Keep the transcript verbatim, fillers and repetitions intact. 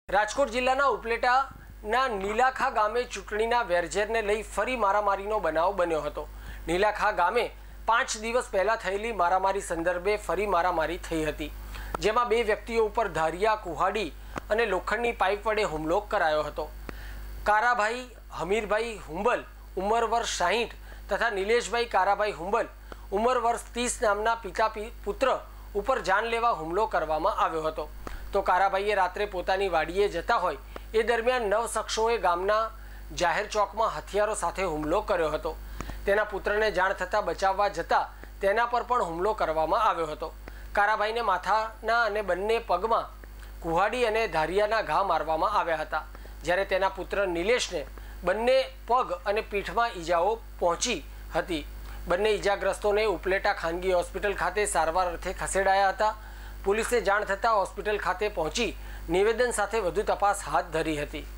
રાજકોટ જિલ્લાના ઉપલેટાના નીલાખા ગામે ચૂંટણીના વેરઝેરને લઈ ફરી મારામારીનો બનાવ બન્યો હતો। નીલાખા ગામે પાંચ દિવસ પહેલા થયેલી મારામારી સંદર્ભે ફરી મારામારી થઈ હતી, જેમાં બે વ્યક્તિઓ ઉપર ધારિયા, કુહાડી અને લોખંડની પાઇપ વડે હુમલો કરાયો હતો। કારાભાઈ હમીરભાઈ હુંબલ ઉંમર વર્ષ સાહીઠ તથા નિલેશભાઈ કારાભાઈ હુંબલ ઉંમર વર્ષ ત્રીસ નામના પિતા પુત્ર ઉપર જાનલેવા હુમલો કરવામાં આવ્યો હતો। तो काराभाईए रात्रे पोतानी वाड़ीए जता होय ए दरमियान नव शख्सोए गामना जाहेर चौक में हथियारों साथे हुमलो कर्यो हतो। तेना पुत्रने जाण थता बचाववा जता तेना पर पण हुमलो करवामां आव्यो हतो। काराभाईने माथाना अने बंने पगमां कुहाड़ी अने धारियाना घा मारवामां आव्या हता, ज्यारे तेना पुत्र निलेशने बंने पग अने पीठमां ईजाओ पहोंची हती। बंने ईजाग्रस्तोने उपलेटा खानगी होस्पिटल खाते सारवार अर्थे खसेडाया हता। पुलिसे जाण थता होस्पिटल खाते पहुंची निवेदन साथे वधु तपास हाथ धरी हती।